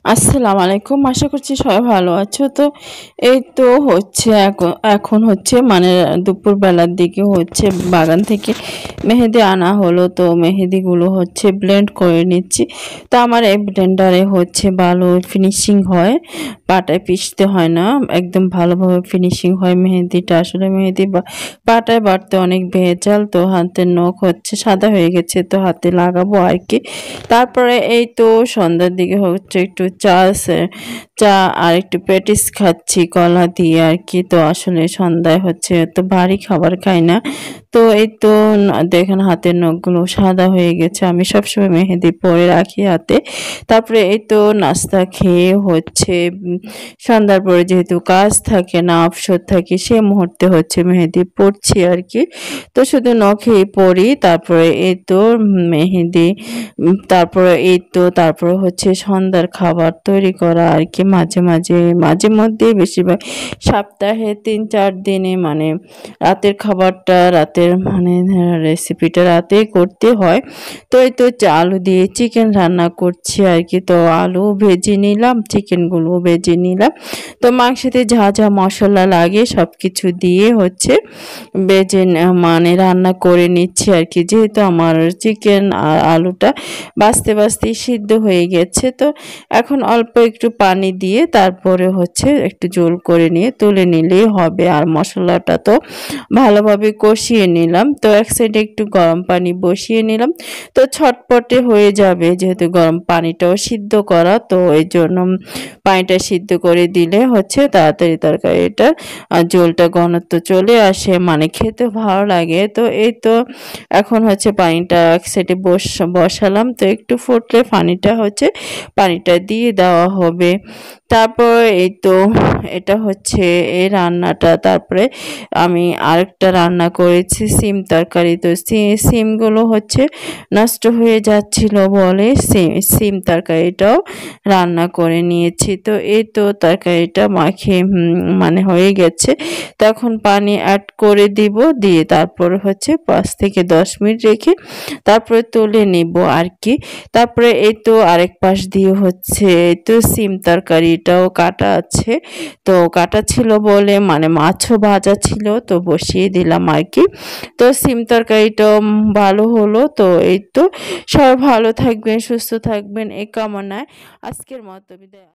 আসসালামু আলাইকুম। আশা করছি সবাই ভালো আছো। তো এই তো হচ্ছে এখন হচ্ছে মানে দুপুরবেলার দিকে হচ্ছে বাগান থেকে মেহেদি আনা হলো। তো মেহেদিগুলো হচ্ছে ব্লেন্ড করে নিচ্ছি। তো আমার এই ব্লেন্ডারে হচ্ছে ভালো ফিনিশিং হয়, পাটায় পিষতে হয় না, একদম ভালোভাবে ফিনিশিং হয় মেহেদিটা। আসলে মেহেদি পাটায় বাটতে অনেক ভেজাল, তো হাতের নখ হচ্ছে সাদা হয়ে গেছে, তো হাতে লাগাবো আর কি। তারপরে এই তো সন্ধ্যার দিকে হচ্ছে একটু চা আর একটু প্যাটিস খাচ্ছি কলা দিয়ে আর কি। তো আসলে সন্ধ্যায় হচ্ছে তো ভারী খাবার খাই না। তো এই তো দেখেন হাতের নখগুলো সাদা হয়ে গেছে। আমি সবসময় মেহেদি পরে রাখি হাতে। তারপরে এই তো নাস্তা খেয়ে হচ্ছে সন্ধ্যার পরে যেহেতু কাজ থাকে না, অবসর থাকি, সে মুহূর্তে হচ্ছে মেহেদি পরছি আর কি। তো শুধু নখেই পরি। তারপরে এই তো মেহেদি তারপরে এই তো তারপরে হচ্ছে সন্ধ্যার খাবার তৈরি করা আর কি। মাঝে মধ্যে বেশিরভাগ সপ্তাহে ৩-৪ দিনে মানে রাতের খাবারটা রাতের মানে রেসিপিটা রাতেই করতে হয়। তো এই তো আলু দিয়ে চিকেন রান্না করছি আর কি। তো আলু ভেজে নিলাম, চিকেনগুলো ভেজে নিলাম। তো মাংসতে যা যা মশলা লাগে সব কিছু দিয়ে হচ্ছে মানে রান্না করে নিচ্ছি আর কি। যেহেতু আমার চিকেন আর আলুটা বাঁচতে সিদ্ধ হয়ে গেছে, তো এখন অল্প একটু পানি দিয়ে তারপরে হচ্ছে একটু ঝোল করে নিয়ে তুলে নিলেই হবে। আর মশলাটা তো ভালোভাবে কষিয়ে নিলাম। তো এক সাইডে একটু গরম পানি বসিয়ে নিলাম। তো ছটপটে হয়ে যাবে, যেহেতু গরম পানিটাও সিদ্ধ করা, তো এই জন্য পানিটা সিদ্ধ করে দিলে হচ্ছে তাড়াতাড়ি তরকারিটা ঝোলটা ঘনত্ব চলে আসে, মানে খেতে ভালো লাগে। তো এই তো এখন হচ্ছে পানিটা এক সাইডে বসালাম। তো একটু ফুটলে পানিটা দিয়ে দেওয়া হবে। তারপর এই তো এটা হচ্ছে এই রান্নাটা। তারপরে আমি আরেকটা রান্না করেছি সিম তরকারি। তো সিমগুলো হচ্ছে নষ্ট হয়ে যাচ্ছিল বলে সিম তরকারিটাও রান্না করে নিয়েছি। তো এই তো তরকারিটা মাখিয়ে মানে হয়ে গেছে। তখন পানি অ্যাড করে দিব, দিয়ে তারপর হচ্ছে 5 থেকে 10 মিনিট রেখে তারপরে তুলে নিব আর কি। তারপরে এই তো আরেক পাশ দিয়ে হচ্ছে এই তো সিম তরকারিটাও কাটা আছে। তো কাটা ছিল বলে মানে মাছও ভাজা ছিল, তো বসিয়ে দিলাম আর কি। তো সিম তরকারিটাও ভালো হলো। তো এই তো সবাই ভালো থাকবেন, সুস্থ থাকবেন এই কামনায় আজকের মতো বিদায়।